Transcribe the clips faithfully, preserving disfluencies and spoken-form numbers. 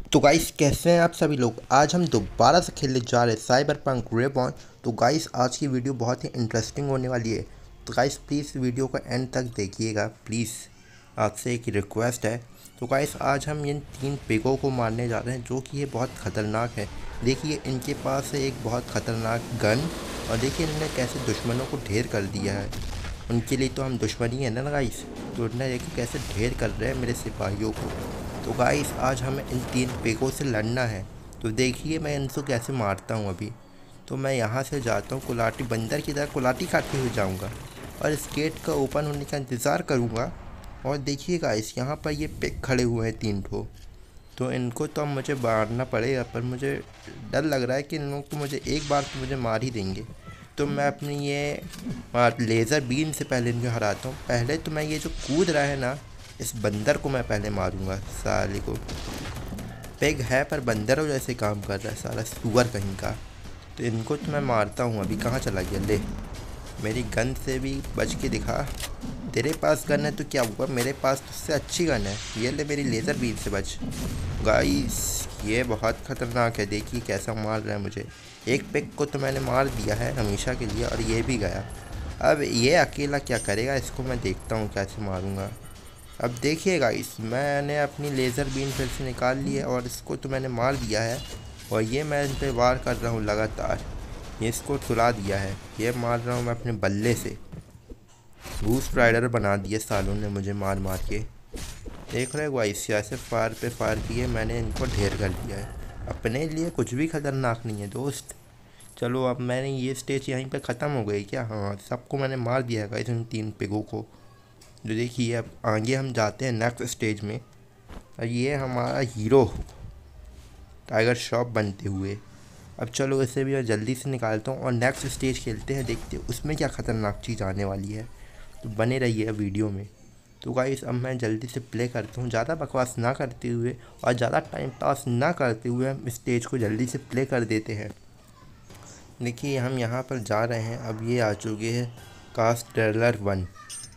तो गाइस कैसे हैं आप सभी लोग। आज हम दोबारा से खेलने जा रहे हैं साइबरपंक रिबॉर्न। तो गाइस आज की वीडियो बहुत ही इंटरेस्टिंग होने वाली है। तो गाइस प्लीज़ वीडियो को एंड तक देखिएगा, प्लीज़ आपसे एक रिक्वेस्ट है। तो गाइस आज हम इन तीन पिगों को मारने जा रहे हैं जो कि ये बहुत ख़तरनाक है। देखिए इनके पास है एक बहुत ख़तरनाक गन, और देखिए इन्होंने कैसे दुश्मनों को ढेर कर दिया है। उनके लिए तो हम दुश्मनी है ना गाइस। तो उन्हें देखिए कैसे ढेर कर रहे हैं मेरे सिपाहियों को। तो गाइस आज हमें इन तीन पेगों से लड़ना है। तो देखिए मैं इनको कैसे मारता हूँ अभी। तो मैं यहाँ से जाता हूँ, कुलाटी बंदर की तरह कुलाटी खाते हुए जाऊँगा और इस गेट का ओपन होने का इंतज़ार करूँगा। और देखिए गाइस यहाँ पर ये पेग खड़े हुए हैं तीन ठो। तो इनको तो अब मुझे मारना पड़ेगा, पर मुझे डर लग रहा है कि इन लोगों को मुझे एक बार तो मुझे मार ही देंगे। तो मैं अपनी ये लेज़र बीम से पहले इनको हराता हूँ। पहले तो मैं ये जो कूद रहा है ना, इस बंदर को मैं पहले मारूंगा साले को। पेग है पर बंदरों जैसे काम कर रहा है सारा सुअर कहीं का। तो इनको तो मैं मारता हूँ। अभी कहाँ चला गया? ले मेरी गन से भी बच के दिखा। तेरे पास गन है तो क्या हुआ, मेरे पास तो उससे अच्छी गन है। ये ले मेरी लेज़र बीम से बच। गाइस ये बहुत ख़तरनाक है, देखिए कैसा मार रहा है मुझे। एक पेग को तो मैंने मार दिया है हमेशा के लिए, और ये भी गया। अब ये अकेला क्या करेगा, इसको मैं देखता हूँ कैसे मारूँगा। अब देखिए गाइस मैंने अपनी लेज़र बीम फिर से निकाल ली है और इसको तो मैंने मार दिया है। और ये मैं इन पर वार कर रहा हूँ लगातार। ये इसको सुला दिया है। ये मार रहा हूँ मैं अपने बल्ले से। घूस राइडर बना दिए सालों ने मुझे मार मार के। देख रहे हो गाइस ऐसे फार पे फार किए मैंने इनको ढेर कर दिया है। अपने लिए कुछ भी खतरनाक नहीं है दोस्त। चलो अब मैंने ये स्टेज यहीं पे ख़त्म हो गई क्या? हाँ सबको मैंने मार दिया है गाइस, इन तीन पिगों को। जो देखिए अब आगे हम जाते हैं नेक्स्ट स्टेज में। और ये हमारा हीरो टाइगर श्रॉफ बनते हुए। अब चलो इसे भी मैं जल्दी से निकालता हूँ और नेक्स्ट स्टेज खेलते हैं, देखते हैं उसमें क्या ख़तरनाक चीज़ आने वाली है। तो बने रहिए वीडियो में। तो गाइस अब मैं जल्दी से प्ले करता हूँ, ज़्यादा बकवास ना करते हुए और ज़्यादा टाइम पास ना करते हुए हम स्टेज को जल्दी से प्ले कर देते हैं। देखिए हम यहाँ पर जा रहे हैं। अब ये आ चुके हैं कास्टेलर वन,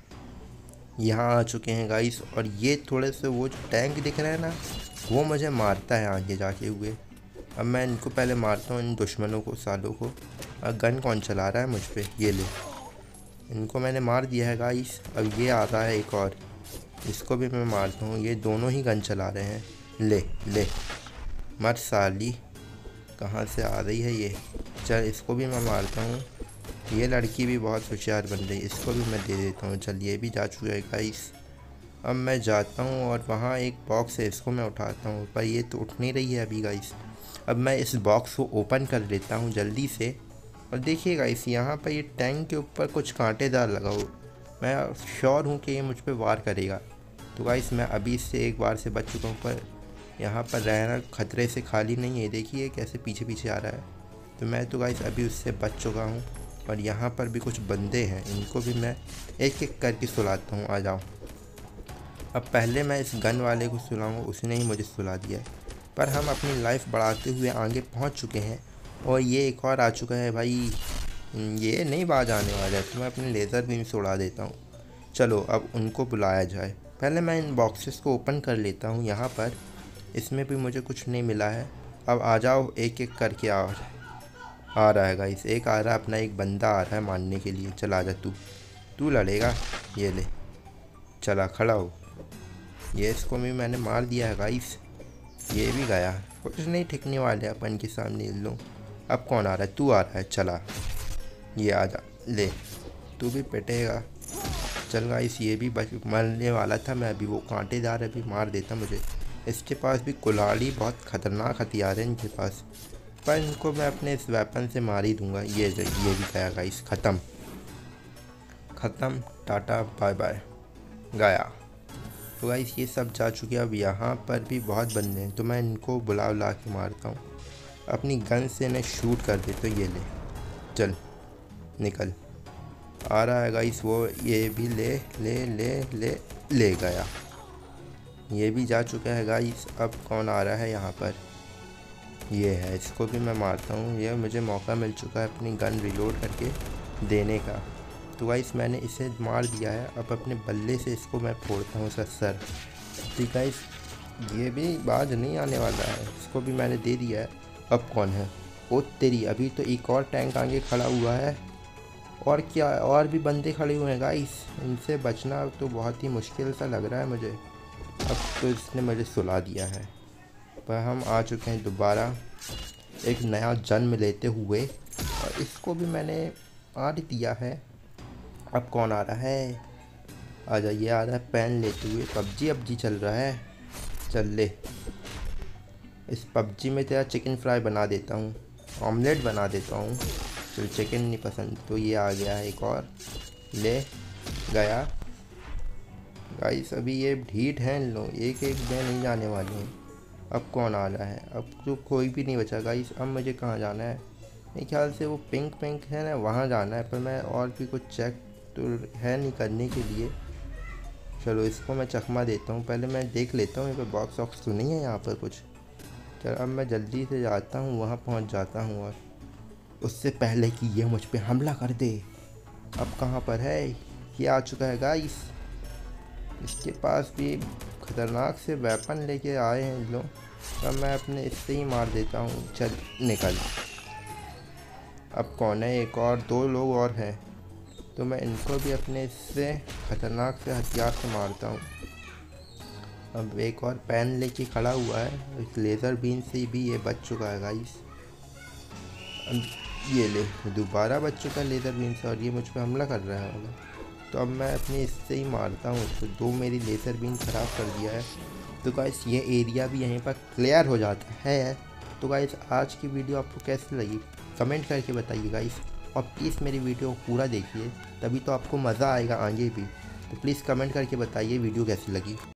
यहाँ आ चुके हैं गाइस। और ये थोड़े से वो जो टैंक दिख रहा है ना, वो मुझे मारता है आगे जाके हुए। अब मैं इनको पहले मारता हूँ इन दुश्मनों को सालों को। अब गन कौन चला रहा है मुझ पे? ये ले, इनको मैंने मार दिया है गाइस। अब ये आ रहा है एक और, इसको भी मैं मारता हूँ। ये दोनों ही गन चला रहे हैं। ले ले मर साली, कहाँ से आ रही है ये? चल इसको भी मैं मारता हूँ। ये लड़की भी बहुत होशियार बन रही है, इसको भी मैं दे देता हूँ। चल ये भी जा चुका है गाइस। अब मैं जाता हूँ और वहाँ एक बॉक्स है, इसको मैं उठाता हूँ, पर ये तो उठ नहीं रही है अभी गाइस। अब मैं इस बॉक्स को ओपन कर लेता हूँ जल्दी से। और देखिए गाइस यहाँ पर ये टैंक के ऊपर कुछ कांटेदार लगा हो, मैं श्योर हूँ कि ये मुझ पर वार करेगा। तो गाइस मैं अभी इससे एक बार से बच चुका हूँ, पर यहाँ पर रहना खतरे से खाली नहीं है। देखिए कैसे पीछे पीछे आ रहा है। तो मैं तो गाइस अभी उससे बच चुका हूँ। और यहाँ पर भी कुछ बंदे हैं, इनको भी मैं एक एक करके सुलाता हूँ। आ जाओ। अब पहले मैं इस गन वाले को सुलाऊंगा, उसने ही मुझे सुला दिया। पर हम अपनी लाइफ बढ़ाते हुए आगे पहुँच चुके हैं। और ये एक और आ चुका है भाई, ये नहीं बाज आने वाला है, तो मैं अपनी लेज़र बीम से उड़ा देता हूँ। चलो अब उनको बुलाया जाए। पहले मैं इन बॉक्सेस को ओपन कर लेता हूँ। यहाँ पर इसमें भी मुझे कुछ नहीं मिला है। अब आ जाओ एक एक करके। आ आ रहा है गाइस, एक आ रहा है, अपना एक बंदा आ रहा है मारने के लिए। चल आ जा, तू तू लड़ेगा? ये ले, चला खड़ा हो। ये इसको भी मैंने मार दिया है गाइस। ये भी गया। कुछ नहीं ठिकने वाले अपन के सामने इन लो। अब कौन आ रहा है? तू आ रहा है, चला ये आ जा। ले तू भी पिटेगा। चल गाइस ये भी बच मरने वाला था। मैं अभी वो कांटेदार अभी मार देता मुझे। इसके पास भी कुल्हाड़ी, बहुत ख़तरनाक हथियार है इनके पास, पर इनको मैं अपने इस वेपन से मार ही दूंगा। ये ये भी गया गाइस, ख़त्म ख़त्म टाटा बाय बाय, गया। तो गाइस ये सब जा चुके हैं। अब यहाँ पर भी बहुत बंदे हैं, तो मैं इनको बुला बुला के मारता हूँ। अपनी गन से इन्हें शूट कर देते। तो ये ले, चल निकल। आ रहा है गाइस वो, ये भी ले ले ले ले ले गया। ये भी जा चुका है गाइस। अब कौन आ रहा है यहाँ पर? ये है, इसको भी मैं मारता हूँ। ये मुझे मौका मिल चुका है अपनी गन रिलोड करके देने का। तो गाइस मैंने इसे मार दिया है। अब अपने बल्ले से इसको मैं फोड़ता हूँ इसका सर। तो गाइस ये भी बाज नहीं आने वाला है, इसको भी मैंने दे दिया है। अब कौन है? ओ तेरी, अभी तो एक और टैंक आगे खड़ा हुआ है। और क्या, और भी बंदे खड़े हुए हैं गाइस, इनसे बचना तो बहुत ही मुश्किल सा लग रहा है मुझे। अब तो इसने मुझे सुला दिया है। पर हम आ चुके हैं दोबारा एक नया जन्म लेते हुए, और इसको भी मैंने मार दिया है। अब कौन आ रहा है? आ जाइए, आ रहा है पेन लेते हुए। पबजी अबजी चल रहा है, चल ले। इस पबजी में तेरा चिकन फ्राई बना देता हूँ, ऑमलेट बना देता हूँ। चल, चिकन नहीं पसंद तो ये आ गया है एक और, ले गया। गाइस अभी ये ढीठ हैं इन लोग, एक एक में नहीं जाने वाले हैं। अब कौन आ रहा है? अब तो कोई भी नहीं बचा गाइस। अब मुझे कहाँ जाना है? मेरे ख्याल से वो पिंक पिंक है ना, वहाँ जाना है। पर मैं और भी कुछ चेक तो है नहीं करने के लिए। चलो इसको मैं चकमा देता हूँ, पहले मैं देख लेता हूँ यहाँ पर बॉक्स वॉक्स तो नहीं है यहाँ पर कुछ। चल अब मैं जल्दी से जाता हूँ, वहाँ पहुँच जाता हूँ, और उससे पहले कि ये मुझ पे हमला कर दे। अब कहाँ पर है? ये आ चुका है गाइस। इसके पास भी खतरनाक से वेपन लेके आए हैं लोग। अब मैं अपने इससे ही मार देता हूँ। चल निकल। अब कौन है? एक और दो लोग और हैं, तो मैं इनको भी अपने इससे खतरनाक से हथियार से मारता हूँ। अब एक और पेन लेके खड़ा हुआ है, इस लेज़र बीन से भी ये बच चुका है गाइस। अब ये ले, दोबारा बच चुका है लेज़र बीन से, और ये मुझ पर हमला कर रहा है वाला। तो अब मैं अपने इससे ही मारता हूँ उसको। दो मेरी लेज़र बीन ख़राब कर दिया है। तो गाइस ये एरिया भी यहीं पर क्लियर हो जाता है। तो गाइस आज की वीडियो आपको कैसी लगी कमेंट करके बताइए गाइस, और प्लीज़ मेरी वीडियो को पूरा देखिए, तभी तो आपको मज़ा आएगा आगे भी। तो प्लीज़ कमेंट करके बताइए वीडियो कैसी लगी।